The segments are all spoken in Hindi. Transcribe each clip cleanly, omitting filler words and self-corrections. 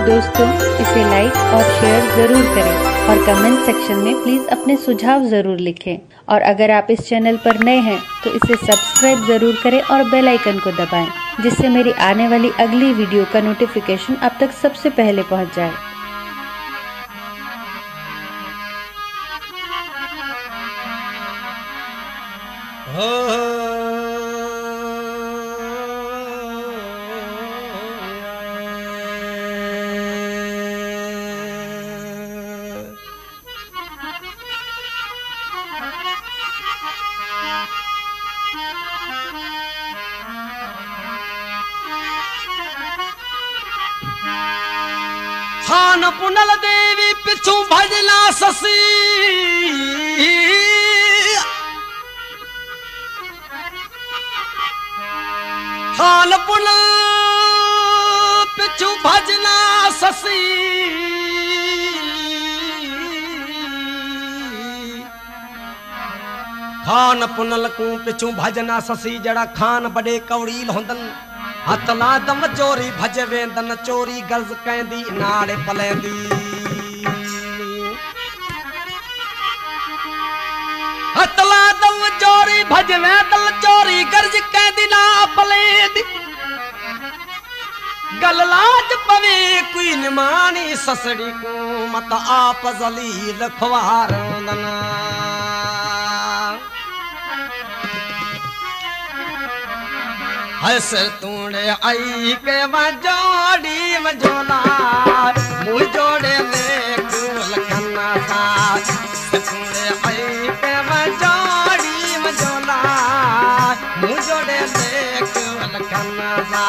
दोस्तों, इसे लाइक और शेयर जरूर करें और कमेंट सेक्शन में प्लीज अपने सुझाव जरूर लिखें। और अगर आप इस चैनल पर नए हैं तो इसे सब्सक्राइब जरूर करें और बेल आइकन को दबाएं, जिससे मेरी आने वाली अगली वीडियो का नोटिफिकेशन आप तक सबसे पहले पहुंच जाए। खान पुनल देवी पिछू भजना ससी, खान पुनल पिछू भजना ससी, खान पुनल को पिछू भजना ससी। जड़ा खान बड़े कवड़ील होंदन, हतला दम चोरी भज वेंदन, चोरी गर्ज कहंदी नाड़े पलेंदी। हतला दम चोरी भज वेंदन, चोरी गर्ज कहंदी ना पलेंदी। गललाज पवे कोई निमानी ससड़ी को, मत आप जलील ख्वारंदना। हस तूड़े आई के मजोड़ी मजोला, मुँह जोड़े देख लखना सा। तूड़े आई के मजोड़ी मजोला, मुँह जोड़े देख लखना सा।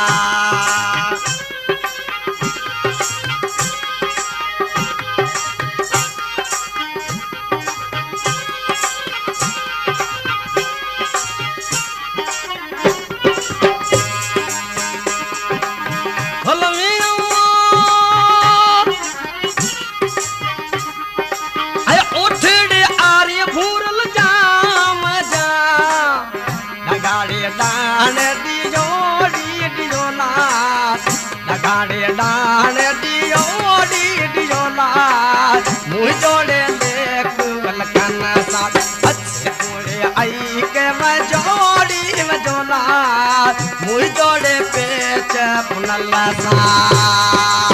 डान दियोड़ी दियोला, मुँह जोड़े देख लखना सा। अच्छे तूड़े आई के मजोड़ी मजोला, मुँह जोड़े पेच पुनला सा।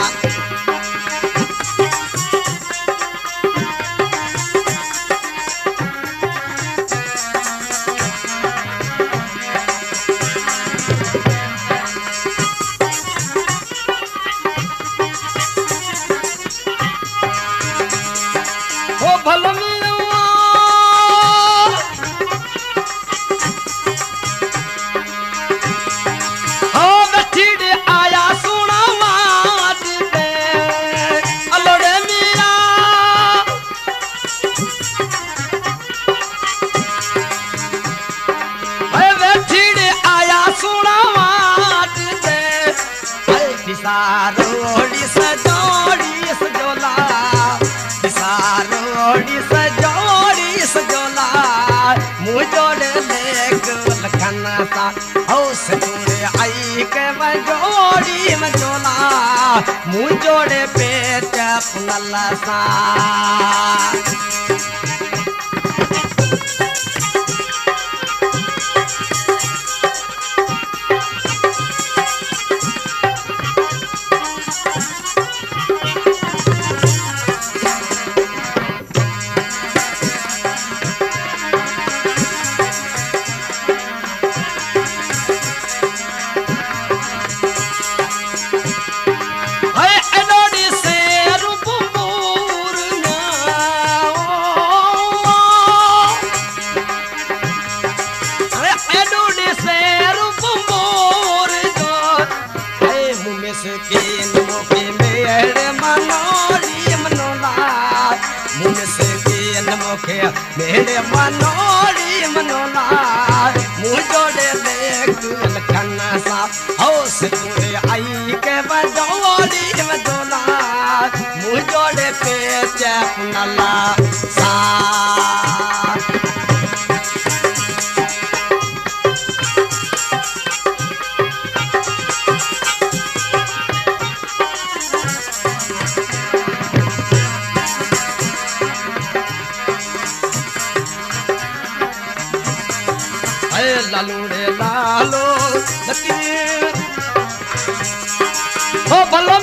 रोड़ी सजोड़ी सजोला, रोड़ी सजोड़ी सजोला, मुँह जोड़े देख लखना सा। हौस तूड़े आई के मजोड़ी मजोला, मुँह जोड़े पेट पुनला सा। मेरे मनोड़ी मनोला, मुँह जोड़े देख लखना सा। हौस तूड़े आई के मजोड़ी मजोला, मुँह जोड़े पेच पुनला सा। ललूड़े लालो लकी हो भलो